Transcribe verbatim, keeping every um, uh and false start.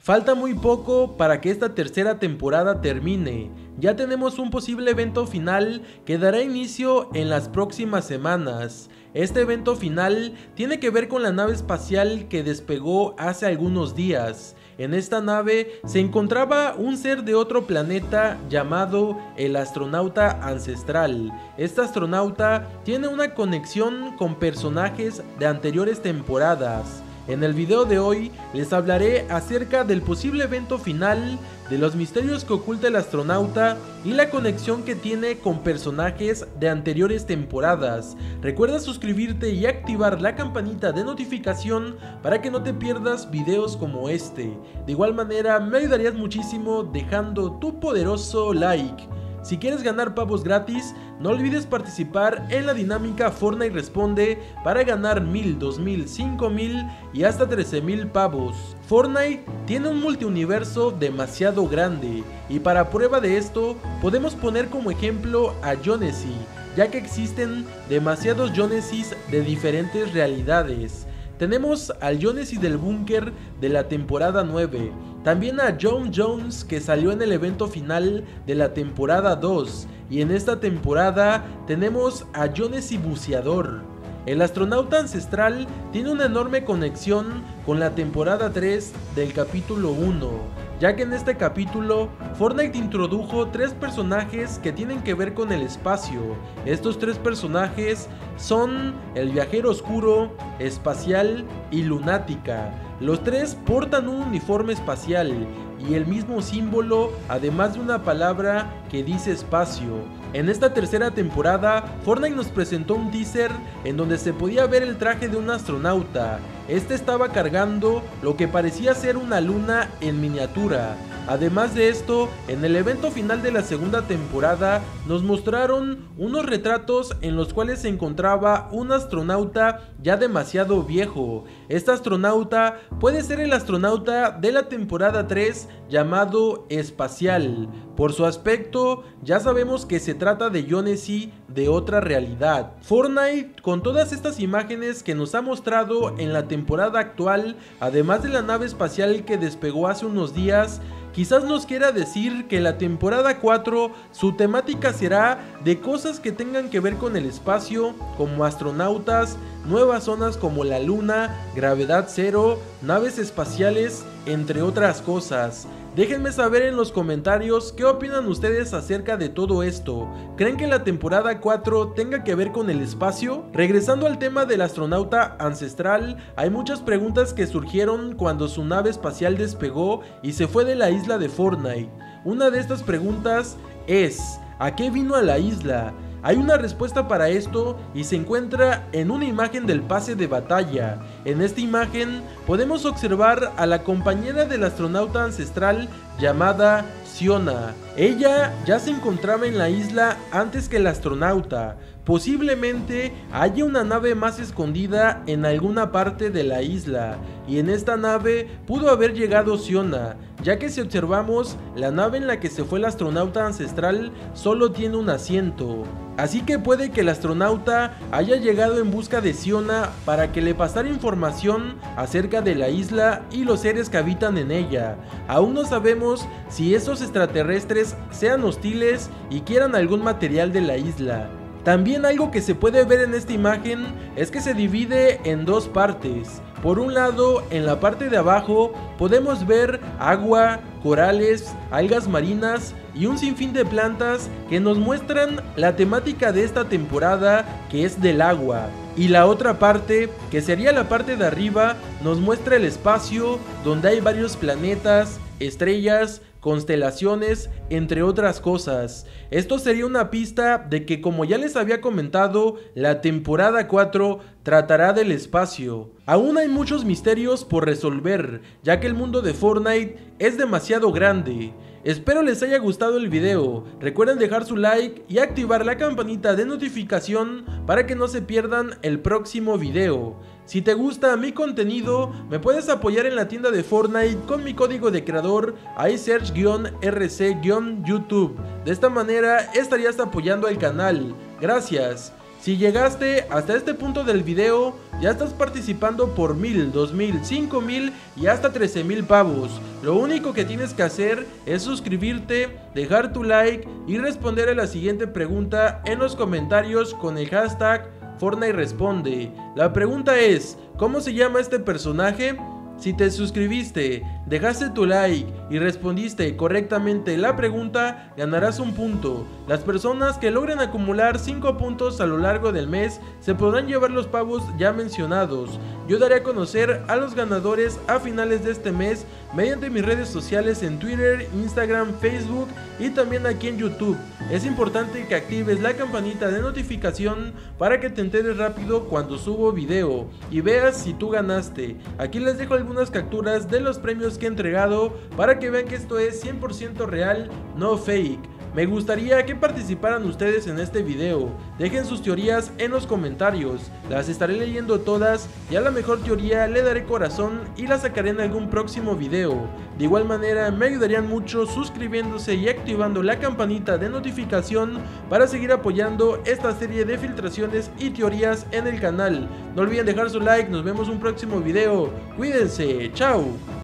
Falta muy poco para que esta tercera temporada termine. Ya tenemos un posible evento final que dará inicio en las próximas semanas. Este evento final tiene que ver con la nave espacial que despegó hace algunos días. En esta nave se encontraba un ser de otro planeta llamado el astronauta ancestral. Este astronauta tiene una conexión con personajes de anteriores temporadas. En el video de hoy les hablaré acerca del posible evento final, de los misterios que oculta el astronauta y la conexión que tiene con personajes de anteriores temporadas. Recuerda suscribirte y activar la campanita de notificación para que no te pierdas videos como este. De igual manera me ayudarías muchísimo dejando tu poderoso like. Si quieres ganar pavos gratis, no olvides participar en la dinámica Fortnite Responde para ganar mil, dos mil, cinco mil y hasta trece mil pavos. Fortnite tiene un multiuniverso demasiado grande y para prueba de esto podemos poner como ejemplo a Jonesy, ya que existen demasiados Jonesys de diferentes realidades. Tenemos al Jonesy del búnker de la temporada nueve, también a John Jones que salió en el evento final de la temporada dos, y en esta temporada tenemos a Jonesy buceador. El astronauta ancestral tiene una enorme conexión con la temporada tres del capítulo uno, ya que en este capítulo Fortnite introdujo tres personajes que tienen que ver con el espacio. Estos tres personajes son el viajero oscuro, espacial y lunática. Los tres portan un uniforme espacial y el mismo símbolo, además de una palabra que dice espacio. En esta tercera temporada, Fortnite nos presentó un teaser en donde se podía ver el traje de un astronauta. Este estaba cargando lo que parecía ser una luna en miniatura. Además de esto, en el evento final de la segunda temporada nos mostraron unos retratos en los cuales se encontraba un astronauta ya demasiado viejo. Este astronauta puede ser el astronauta de la temporada tres llamado Espacial. Por su aspecto ya sabemos que se trata de Jonesy de otra realidad. Fortnite, con todas estas imágenes que nos ha mostrado en la temporada actual, además de la nave espacial que despegó hace unos días, quizás nos quiera decir que la temporada cuatro su temática será de cosas que tengan que ver con el espacio, como astronautas, nuevas zonas como la luna, gravedad cero, naves espaciales, entre otras cosas. Déjenme saber en los comentarios qué opinan ustedes acerca de todo esto. ¿Creen que la temporada cuatro tenga que ver con el espacio? Regresando al tema del astronauta ancestral, hay muchas preguntas que surgieron cuando su nave espacial despegó y se fue de la isla de Fortnite. Una de estas preguntas es: ¿a qué vino a la isla? Hay una respuesta para esto y se encuentra en una imagen del pase de batalla. En esta imagen podemos observar a la compañera del astronauta ancestral llamada Siona. Ella ya se encontraba en la isla antes que el astronauta. Posiblemente haya una nave más escondida en alguna parte de la isla, y en esta nave pudo haber llegado Siona, ya que si observamos, la nave en la que se fue el astronauta ancestral solo tiene un asiento. Así que puede que el astronauta haya llegado en busca de Siona para que le pasara información acerca de la isla y los seres que habitan en ella. Aún no sabemos si esos extraterrestres sean hostiles y quieran algún material de la isla. También algo que se puede ver en esta imagen es que se divide en dos partes. Por un lado, en la parte de abajo podemos ver agua, corales, algas marinas y un sinfín de plantas que nos muestran la temática de esta temporada, que es del agua. Y la otra parte, que sería la parte de arriba, nos muestra el espacio, donde hay varios planetas, estrellas, constelaciones, entre otras cosas. Esto sería una pista de que, como ya les había comentado, la temporada cuatro tratará del espacio. Aún hay muchos misterios por resolver, ya que el mundo de Fortnite es demasiado grande. Espero les haya gustado el video. Recuerden dejar su like y activar la campanita de notificación para que no se pierdan el próximo video. Si te gusta mi contenido, me puedes apoyar en la tienda de Fortnite con mi código de creador iSearch R C YouTube. De esta manera estarías apoyando al canal. Gracias. Si llegaste hasta este punto del video, ya estás participando por mil, dos mil, cinco mil y hasta trece mil pavos. Lo único que tienes que hacer es suscribirte, dejar tu like y responder a la siguiente pregunta en los comentarios con el hashtag Fortnite Responde. La pregunta es, ¿cómo se llama este personaje? Si te suscribiste, dejaste tu like y respondiste correctamente la pregunta, ganarás un punto. Las personas que logren acumular cinco puntos a lo largo del mes se podrán llevar los pavos ya mencionados. Yo daré a conocer a los ganadores a finales de este mes mediante mis redes sociales en Twitter, Instagram, Facebook y también aquí en YouTube. Es importante que actives la campanita de notificación para que te enteres rápido cuando subo video y veas si tú ganaste. Aquí les dejo algunas capturas de los premios que he entregado para que vean que esto es cien por ciento real, no fake. Me gustaría que participaran ustedes en este video, dejen sus teorías en los comentarios, las estaré leyendo todas y a la mejor teoría le daré corazón y la sacaré en algún próximo video. De igual manera me ayudarían mucho suscribiéndose y activando la campanita de notificación para seguir apoyando esta serie de filtraciones y teorías en el canal. No olviden dejar su like, nos vemos en un próximo video, cuídense, chao.